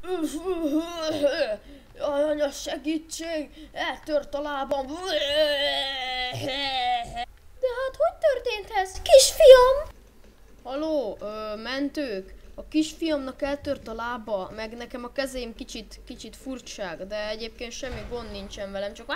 Jaj, anya, segítség! Eltört a lábam! De hát hogy történt ez, kisfiam? Haló, mentők? A kisfiamnak eltört a lába, meg nekem a kezém kicsit furcsák, de egyébként semmi gond nincsen velem, csak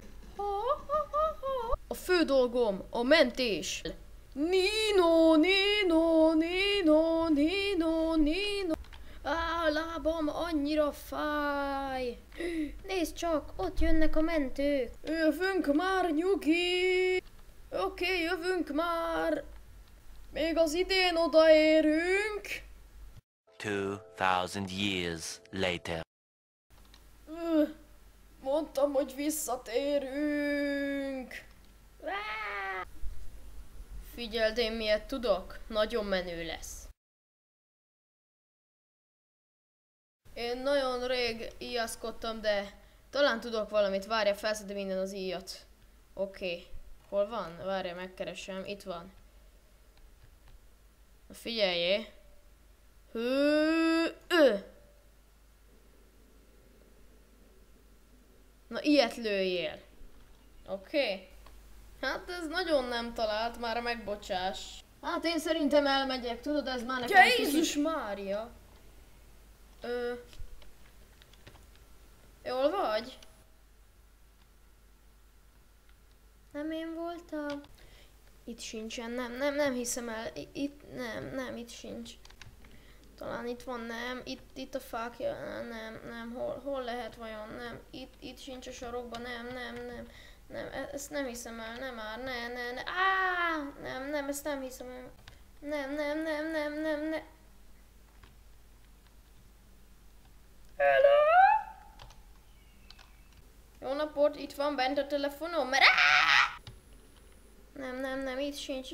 a fő dolgom a mentés. Nino, Nino, Nino, Nino, Nino. Á, lábam annyira fáj. Nézd csak, ott jönnek a mentők. Jövünk már, nyugi. Oké, jövünk már. Még az idén odaérünk. 2000 years later. Mondtam, hogy visszatérünk. Figyeld, én miért tudok? Nagyon menő lesz. Én nagyon rég íjaszkodtam, de talán tudok valamit. Várja, felszedem minden az íjat. Oké. Hol van? Várja, megkeresem. Itt van. Na figyeljé. Na ilyet lőjél. Oké. Hát ez nagyon nem talált, már megbocsás. Hát én szerintem elmegyek, tudod, ez már nekem Jézus Mária. Jól vagy? Nem én voltam. Itt sincsen, nem hiszem el. Itt, nem, itt sincs. Talán itt van, nem, itt a fákja, nem, hol lehet vajon, nem, itt sincs a sarokban, nem, ezt nem hiszem el, nem már, ne, nem, ezt nem hiszem el, nem. Hello? Jó napot, itt van bent a telefonom, mert nem, itt sincs.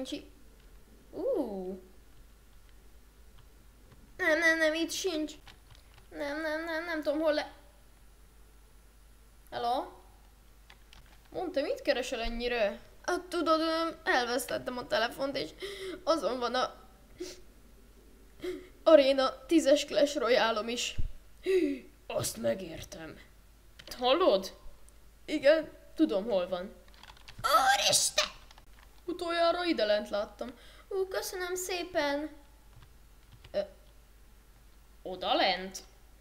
Nem, itt sincs. Nem tudom, hol Hello? Mondta, mit keresel ennyire? Hát tudod, elvesztettem a telefont, és azon van a Arena 10-es Clash Royale-om is. Azt megértem. Hallod? Igen, tudom, hol van. Úristen! Utoljára ide lent láttam. Köszönöm szépen. Oda lent?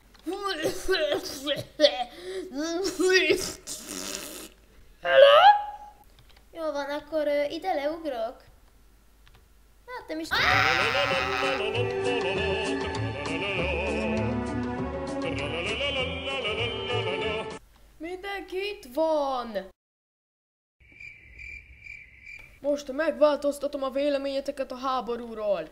Hello? Jó van, akkor ide leugrok. Hát nem is tudom. Mindenki itt van! Most megváltoztatom a véleményeteket a háborúról.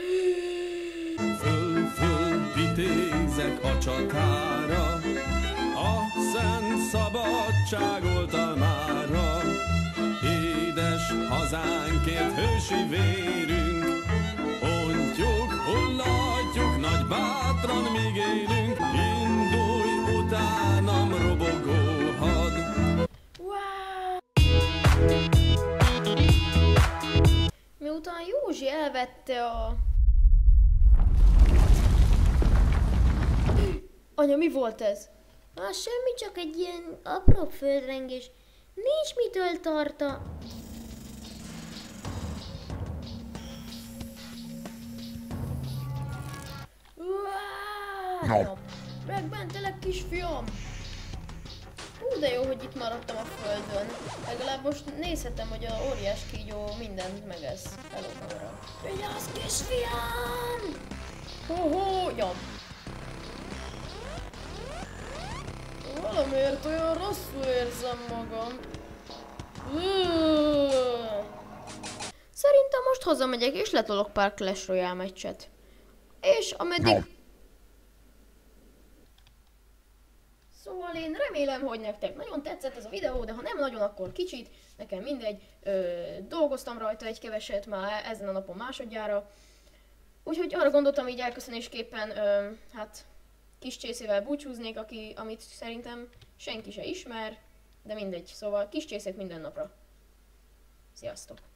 Föl vitézek a csatára, a szent szabadság oltalmára. Édes hazánkért hősi vérünk, ontjuk, hullatjuk, nagy bátran míg élünk. Indulj utánam, robogó had. Miután Józsi elvette a... Anya, mi volt ez? Semmi, csak egy ilyen apró földrengés. Nincs mitől tarta. Megmentelek, kisfiam! De jó, hogy itt maradtam a földön. Legalább most nézhetem, hogy a óriás kígyó mindent megesz. Hello, kamera. Vigyázz, kisfiam! Nyom! Valamiért olyan rosszul érzem magam. Szerintem most hazamegyek és letolok pár Clash Royale meccset. És ameddig... Szóval én remélem, hogy nektek nagyon tetszett ez a videó, de ha nem nagyon, akkor kicsit, nekem mindegy. Dolgoztam rajta egy keveset már ezen a napon másodjára. Úgyhogy arra gondoltam így elköszönésképpen, hát kis csészével búcsúznék, amit szerintem senki se ismer, de mindegy. Szóval kis csészét minden napra. Sziasztok!